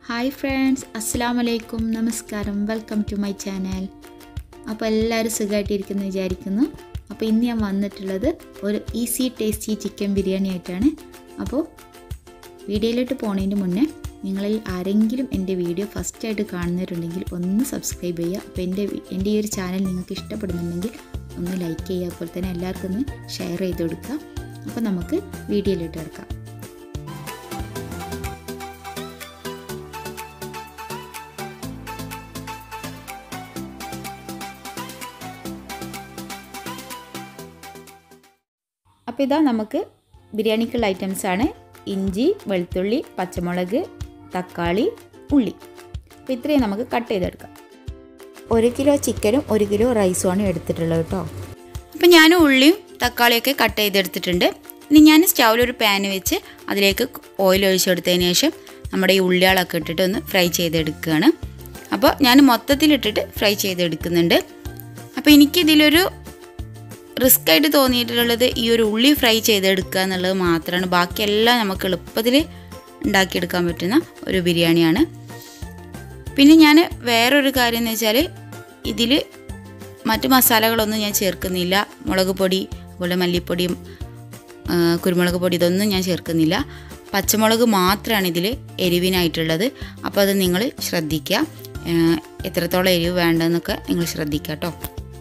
Hi friends, Assalamu alaikum, Namaskaram, welcome to my channel. അപ്പോൾ എല്ലാവരും സുഖമായിട്ടിരിക്കുന്നു വിചാരിക്കുന്നു. അപ്പോൾ ഇന്ന് ഞാൻ വന്നിട്ടുള്ളത് ഒരു ഈസി ടേസ്റ്റി ചിക്കൻ ബിരിയാണി ആയിട്ടാണ്. അപ്പോൾ വീഡിയോയിലോട്ട് പോകുന്നതിന് മുന്നേ നിങ്ങളിൽ ആരെങ്കിലും എൻ്റെ വീഡിയോ ഫസ്റ്റ് ആയിട്ട് കാണുന്നവരുണ്ടെങ്കിൽ ഒന്ന് സബ്സ്ക്രൈബ് ചെയ്യുക. അപ്പോൾ എൻ്റെ ഈ ഒരു ചാനൽ നിങ്ങൾക്ക് ഇഷ്ടപ്പെടുന്നുണ്ടെങ്കിൽ ഒന്ന് ലൈക്ക് ചെയ്യുക. അപ്പോൾ തന്നെ എല്ലാവർക്കും ഒന്ന് ഷെയർ ചെയ്ത് കൊടുക്കുക. അപ്പോൾ നമുക്ക് വീഡിയോയിലോട്ട് കിടക്കാം. അപ്പോൾ ഇതാ നമുക്ക് ബിരിയാണിക്കുള്ള ഐറ്റംസാണ് ഇഞ്ചി, വെളുത്തുള്ളി, പച്ചമുളക്, തക്കാളി, ഉള്ളി. അപ്പോൾ ഇത്രയും നമുക്ക് കട്ട് ചെയ്തെടുക്കാം. 1 കിലോ ചിക്കനും 1 കിലോ റൈസുമാണ് എടുത്തിട്ടുള്ളത് കേട്ടോ. അപ്പോൾ ഞാൻ ഉള്ളിയും തക്കാളിയൊക്കെ കട്ട് ചെയ്തെടുത്തിട്ടുണ്ട്. ഇനി ഞാൻ സ്റ്റൗവിലൊരു പാൻ വെച്ച് അതിലേക്ക് ഓയിൽ ഒഴിച്ചെടുത്തതിന് ശേഷം നമ്മുടെ ഈ ഉള്ളികളൊക്കെ ഇട്ടിട്ട് ഒന്ന് ഫ്രൈ ചെയ്തെടുക്കുകയാണ്. അപ്പോൾ ഞാൻ മൊത്തത്തിലിട്ടിട്ട് ഫ്രൈ ചെയ്തെടുക്കുന്നുണ്ട്. അപ്പോൾ എനിക്കിതിലൊരു റിസ്ക് ആയിട്ട് തോന്നിയിട്ടുള്ളത് ഈ ഒരു ഉള്ളി ഫ്രൈ ചെയ്തെടുക്കുക എന്നുള്ളത് മാത്രമാണ്. ബാക്കിയെല്ലാം നമുക്ക് എളുപ്പത്തിൽ ഉണ്ടാക്കിയെടുക്കാൻ പറ്റുന്ന ഒരു ബിരിയാണിയാണ്. പിന്നെ ഞാൻ വേറൊരു കാര്യം എന്ന് വെച്ചാൽ ഇതിൽ മറ്റ് മസാലകളൊന്നും ഞാൻ ചേർക്കുന്നില്ല. മുളക് പൊടി, അതുപോലെ മല്ലിപ്പൊടിയും കുരുമുളക് പൊടി ഇതൊന്നും ഞാൻ ചേർക്കുന്നില്ല. പച്ചമുളക് മാത്രമാണ് ഇതിൽ എരിവിനായിട്ടുള്ളത്. അപ്പോൾ അത് നിങ്ങൾ ശ്രദ്ധിക്കുക, എത്രത്തോളം എരിവ് വേണ്ടതെന്നൊക്കെ നിങ്ങൾ ശ്രദ്ധിക്കുക കേട്ടോ.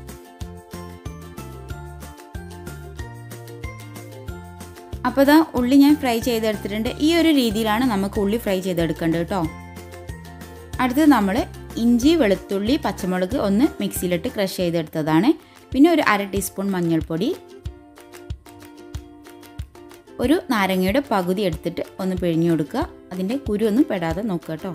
അപ്പോൾ ഇതാ ഉള്ളി ഞാൻ ഫ്രൈ ചെയ്തെടുത്തിട്ടുണ്ട്. ഈ ഒരു രീതിയിലാണ് നമുക്ക് ഉള്ളി ഫ്രൈ ചെയ്തെടുക്കേണ്ടത് കേട്ടോ. അടുത്തത് നമ്മൾ ഇഞ്ചി, വെളുത്തുള്ളി, പച്ചമുളക് ഒന്ന് മിക്സിയിലിട്ട് ക്രഷ് ചെയ്തെടുത്തതാണ്. പിന്നെ ഒരു 1/2 ടീസ്പൂൺ മഞ്ഞൾപ്പൊടി, ഒരു നാരങ്ങയുടെ പകുതി എടുത്തിട്ട് ഒന്ന് പിഴിഞ്ഞു കൊടുക്കുക. അതിൻ്റെ കുരു ഒന്നും പെടാതെ നോക്കുക കേട്ടോ.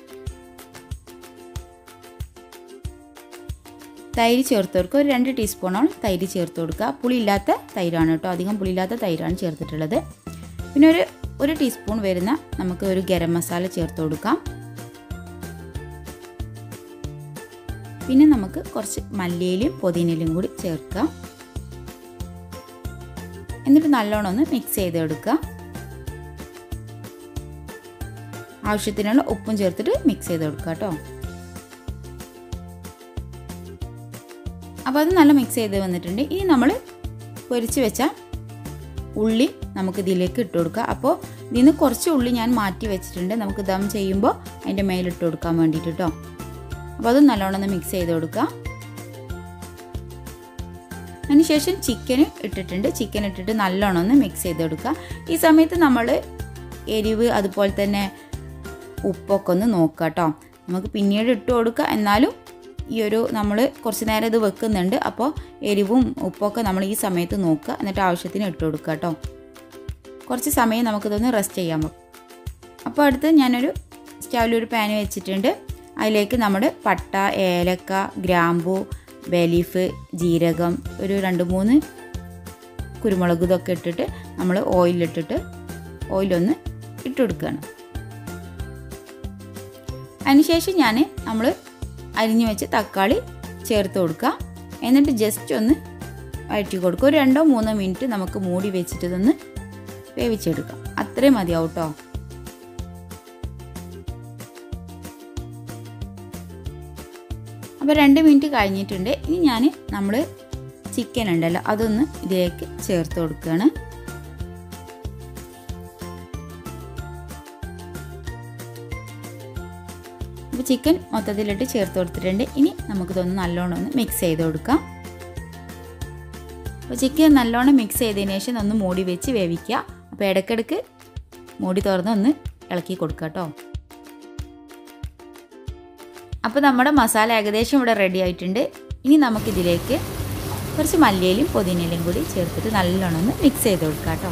തൈര് ചേർത്ത് കൊടുക്കുക. ഒരു 2 ടീസ്പൂണോളം തൈര് ചേർത്ത് കൊടുക്കുക. പുളിയില്ലാത്ത തൈരാണ് കേട്ടോ, അധികം പുളിയില്ലാത്ത തൈരാണ് ചേർത്തിട്ടുള്ളത്. പിന്നെ ഒരു ടീസ്പൂൺ വരുന്ന നമുക്ക് ഒരു ഗരം മസാല ചേർത്ത് കൊടുക്കാം. പിന്നെ നമുക്ക് കുറച്ച് മല്ലിയിലും പുതിനയിലും കൂടി ചേർക്കാം. എന്നിട്ട് നല്ലോണം ഒന്ന് മിക്സ് ചെയ്തെടുക്കുക. ആവശ്യത്തിനുള്ള ഉപ്പും ചേർത്തിട്ട് മിക്സ് ചെയ്ത് കൊടുക്കുക കേട്ടോ. അപ്പോൾ അത് നല്ല മിക്സ് ചെയ്ത് വന്നിട്ടുണ്ട്. ഇനി നമ്മൾ പൊരിച്ച് വെച്ച ഉള്ളി നമുക്ക് ഇതിലേക്ക് ഇട്ട് കൊടുക്കുക. അപ്പോൾ ഇതിൽ നിന്ന് കുറച്ച് ഉള്ളി ഞാൻ മാറ്റി വെച്ചിട്ടുണ്ട്, നമുക്ക് ദം ചെയ്യുമ്പോൾ അതിൻ്റെ മേലിട്ട് കൊടുക്കാൻ വേണ്ടിയിട്ട് കേട്ടോ. അപ്പോൾ അത് നല്ലോണം ഒന്ന് മിക്സ് ചെയ്ത് കൊടുക്കുക. അതിനുശേഷം ചിക്കൻ ഇട്ടിട്ടുണ്ട്. ചിക്കൻ ഇട്ടിട്ട് നല്ലോണം ഒന്ന് മിക്സ് ചെയ്ത് കൊടുക്കുക. ഈ സമയത്ത് നമ്മൾ എരിവ് അതുപോലെ തന്നെ ഉപ്പൊക്കെ ഒന്ന് നോക്കുക കേട്ടോ. നമുക്ക് പിന്നീട് ഇട്ട് കൊടുക്കുക. എന്നാലും ഈ ഒരു നമ്മൾ കുറച്ച് നേരം ഇത് വെക്കുന്നുണ്ട്, അപ്പോൾ എരിവും ഉപ്പൊക്കെ നമ്മൾ ഈ സമയത്ത് നോക്കുക. എന്നിട്ട് ആവശ്യത്തിന് ഇട്ട് കൊടുക്കുക കേട്ടോ. കുറച്ച് സമയം നമുക്കിതൊന്ന് റെസ്റ്റ് ചെയ്യാൻ പറ്റും. അപ്പോൾ അടുത്ത് ഞാനൊരു സ്റ്റൗവിലൊരു പാൻ വെച്ചിട്ടുണ്ട്. അതിലേക്ക് നമ്മൾ പട്ട, ഏലക്ക, ഗ്രാമ്പൂ, ബേ ലീഫ്, ജീരകം, ഒരു 2-3 കുരുമുളക് ഇതൊക്കെ ഇട്ടിട്ട് നമ്മൾ ഓയിലൊന്ന് ഇട്ട് കൊടുക്കുകയാണ്. അതിനുശേഷം നമ്മൾ അരിഞ്ഞു വെച്ച് തക്കാളി ചേർത്ത് കൊടുക്കുക. എന്നിട്ട് ജസ്റ്റ് ഒന്ന് വഴറ്റി കൊടുക്കുക. ഒരു 2-3 മിനിറ്റ് നമുക്ക് മൂടി വെച്ചിട്ട് ഇതൊന്ന് വേവിച്ചെടുക്കാം. അത്രയും മതിയാവും കേട്ടോ. അപ്പോൾ 2 മിനിറ്റ് കഴിഞ്ഞിട്ടുണ്ട്. ഇനി നമ്മൾ ചിക്കൻ ഉണ്ടല്ലോ അതൊന്ന് ഇതിലേക്ക് ചേർത്ത് കൊടുക്കുകയാണ്. അപ്പോൾ ചിക്കൻ മൊത്തത്തിലിട്ട് ചേർത്ത് കൊടുത്തിട്ടുണ്ട്. ഇനി നമുക്കിതൊന്ന് നല്ലോണം ഒന്ന് മിക്സ് ചെയ്ത് കൊടുക്കാം. അപ്പോൾ ചിക്കൻ നല്ലോണം മിക്സ് ചെയ്തതിന് ശേഷം ഒന്ന് മൂടി വെച്ച് വേവിക്കുക. അപ്പോൾ ഇടയ്ക്കിടയ്ക്ക് മൂടി തുറന്ന് ഒന്ന് ഇളക്കി കൊടുക്കുക കേട്ടോ. അപ്പോൾ നമ്മുടെ മസാല ഏകദേശം ഇവിടെ റെഡി ആയിട്ടുണ്ട്. ഇനി നമുക്കിതിലേക്ക് കുറച്ച് മല്ലിയിലും പുതിനയിലും കൂടി ചേർത്തിട്ട് നല്ലോണം ഒന്ന് മിക്സ് ചെയ്ത് കൊടുക്കുക കേട്ടോ.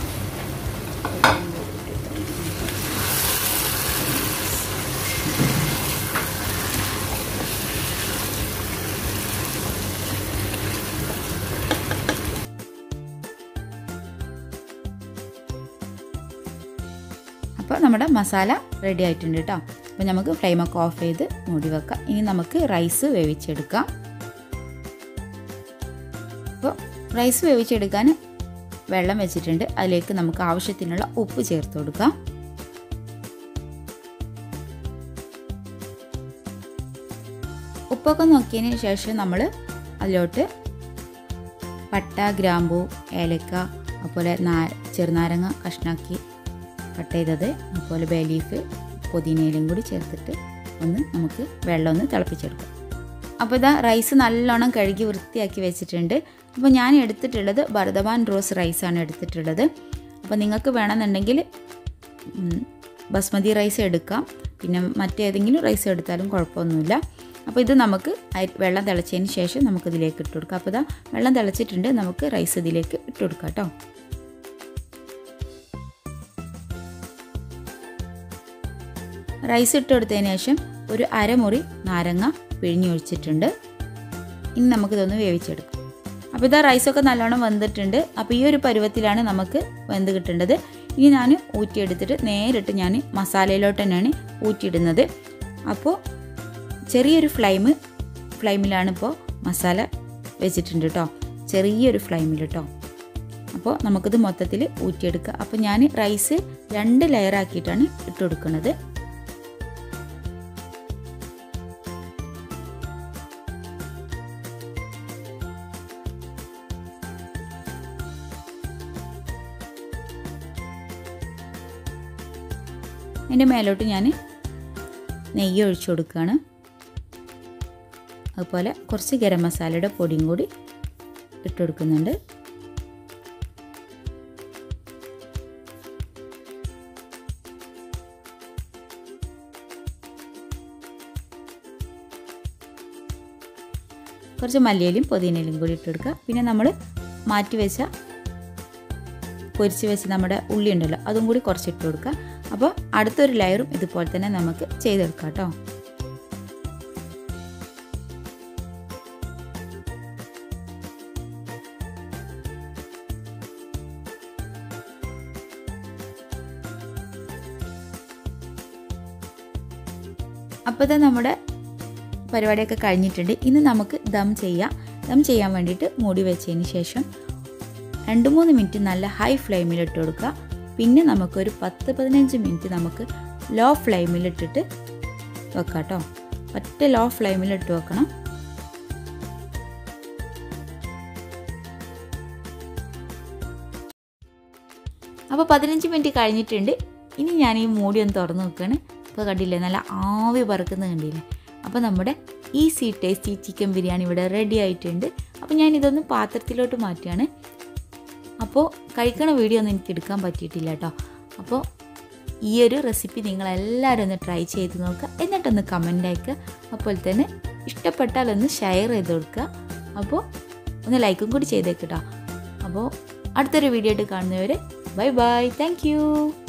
അപ്പോൾ നമ്മുടെ മസാല റെഡി ആയിട്ടുണ്ട് കേട്ടോ. അപ്പോൾ നമുക്ക് ഫ്ലെയിമൊക്കെ ഓഫ് ചെയ്ത് മൂടി വെക്കാം. ഇനി നമുക്ക് റൈസ് വേവിച്ചെടുക്കാം. അപ്പോൾ റൈസ് വേവിച്ചെടുക്കാൻ വെള്ളം വെച്ചിട്ടുണ്ട്. അതിലേക്ക് നമുക്ക് ആവശ്യത്തിനുള്ള ഉപ്പ് ചേർത്ത് കൊടുക്കാം. ഉപ്പൊക്കെ നോക്കിയതിന് ശേഷം നമ്മൾ അതിലോട്ട് പട്ട, ഗ്രാമ്പൂ, ഏലക്ക, അതുപോലെ ചെറുനാരങ്ങ കഷ്ണാക്കി കട്ട് ചെയ്തത്, അതുപോലെ ബേ ലീഫ്, പുതിനയിലും കൂടി ചേർത്തിട്ട് നമുക്ക് വെള്ളം ഒന്ന് തിളപ്പിച്ചെടുക്കാം. അപ്പോൾ ഇതാ റൈസ് നല്ലോണം കഴുകി വൃത്തിയാക്കി വെച്ചിട്ടുണ്ട്. അപ്പോൾ ഞാൻ എടുത്തിട്ടുള്ളത് ബർദവാൻ റോസ് റൈസാണ് എടുത്തിട്ടുള്ളത്. അപ്പോൾ നിങ്ങൾക്ക് വേണമെന്നുണ്ടെങ്കിൽ ബസ്മതി റൈസ് എടുക്കാം, പിന്നെ മറ്റേതെങ്കിലും റൈസ് എടുത്താലും കുഴപ്പമൊന്നുമില്ല. അപ്പോൾ ഇത് നമുക്ക് വെള്ളം തിളച്ചതിന് ശേഷം നമുക്കിതിലേക്ക് ഇട്ട് കൊടുക്കാം. അപ്പോൾ ഇതാ വെള്ളം തിളച്ചിട്ടുണ്ട്, നമുക്ക് റൈസ് ഇതിലേക്ക് ഇട്ട് കൊടുക്കാം കേട്ടോ. റൈസ് ഇട്ട് കൊടുത്തതിന് ശേഷം ഒരു അരമുറി നാരങ്ങ പിഴിഞ്ഞൊഴിച്ചിട്ടുണ്ട്. ഇനി നമുക്കിതൊന്ന് വേവിച്ചെടുക്കാം. അപ്പോൾ ഇതാ റൈസൊക്കെ നല്ലോണം വെന്തിട്ടുണ്ട്. അപ്പോൾ ഈ ഒരു പരുവത്തിലാണ് നമുക്ക് വെന്ത് കിട്ടേണ്ടത്. ഇനി ഞാൻ ഊറ്റിയെടുത്തിട്ട് നേരിട്ട് ഞാൻ മസാലയിലോട്ട് തന്നെയാണ് ഊറ്റിയിടുന്നത്. അപ്പോൾ ചെറിയൊരു ഫ്ലെയിമിലാണ് ഇപ്പോൾ മസാല വെച്ചിട്ടുണ്ട് കേട്ടോ, ചെറിയൊരു ഫ്ലെയിമിൽ കേട്ടോ. അപ്പോൾ നമുക്കിത് മൊത്തത്തിൽ ഊറ്റിയെടുക്കുക. അപ്പോൾ ഞാൻ റൈസ് 2 ലെയറാക്കിയിട്ടാണ് ഇട്ട് കൊടുക്കുന്നത്. അതിൻ്റെ മേലോട്ട് ഞാൻ നെയ്യ് ഒഴിച്ചു കൊടുക്കുകയാണ്. അതുപോലെ കുറച്ച് ഗരം മസാലയുടെ പൊടിയും കൂടി ഇട്ട് കൊടുക്കുന്നുണ്ട്. കുറച്ച് മല്ലിയിലയും പുതിനയിലും കൂടി ഇട്ട് കൊടുക്കുക. പിന്നെ നമ്മൾ പൊരിച്ച് വെച്ച നമ്മുടെ ഉള്ളി ഉണ്ടല്ലോ, അതും കൂടി കുറച്ച് ഇട്ട് കൊടുക്കുക. അപ്പോൾ അടുത്തൊരു ലെയറും ഇതുപോലെ തന്നെ നമുക്ക് ചെയ്തെടുക്കാം കേട്ടോ. അപ്പോൾ ഇത് നമ്മുടെ പരിപാടിയൊക്കെ കഴിഞ്ഞിട്ടുണ്ട്. ഇനി നമുക്ക് ദം ചെയ്യാം. ദം ചെയ്യാൻ വേണ്ടിയിട്ട് മൂടി വെച്ചതിന് ശേഷം 2-3 മിനിറ്റ് നല്ല ഹൈ ഫ്ലെയിമിൽ ഇട്ട് കൊടുക്കുക. പിന്നെ നമുക്കൊരു 10-15 മിനിറ്റ് നമുക്ക് ലോ ഫ്ലെയിമിലിട്ടിട്ട് വെക്കാം കേട്ടോ. ഒറ്റ ലോ ഫ്ലെയിമിലിട്ട് വെക്കണം. അപ്പോൾ 15 മിനിറ്റ് കഴിഞ്ഞിട്ടുണ്ട്. ഇനി ഞാൻ ഈ മൂടി ഒന്ന് തുറന്ന് നോക്കുകയാണ്. ഇപ്പോൾ കണ്ടില്ലേ, നല്ല ആവി പറക്കുന്നത് കണ്ടില്ലേ. അപ്പോൾ നമ്മുടെ ഈസി ടേസ്റ്റി ചിക്കൻ ബിരിയാണി ഇവിടെ റെഡി ആയിട്ടുണ്ട്. അപ്പോൾ ഞാൻ ഇതൊന്ന് പാത്രത്തിലോട്ട് മാറ്റുകയാണ്. അപ്പോൾ കഴിക്കണ വീഡിയോ ഒന്നും എനിക്ക് എടുക്കാൻ പറ്റിയിട്ടില്ല കേട്ടോ. അപ്പോൾ ഈ ഒരു റെസിപ്പി നിങ്ങളെല്ലാവരും ഒന്ന് ട്രൈ ചെയ്ത് നോക്കുക, എന്നിട്ടൊന്ന് കമൻ്റ് അയക്കുക. അപ്പോൾ തന്നെ ഇഷ്ടപ്പെട്ടാലൊന്ന് ഷെയർ ചെയ്ത് കൊടുക്കുക. അപ്പോൾ ഒന്ന് ലൈക്കും കൂടി ചെയ്തേക്ക് കേട്ടോ. അപ്പോൾ അടുത്തൊരു വീഡിയോ ആയിട്ട് കാണുന്നവരെ ബൈ ബൈ, താങ്ക് യു.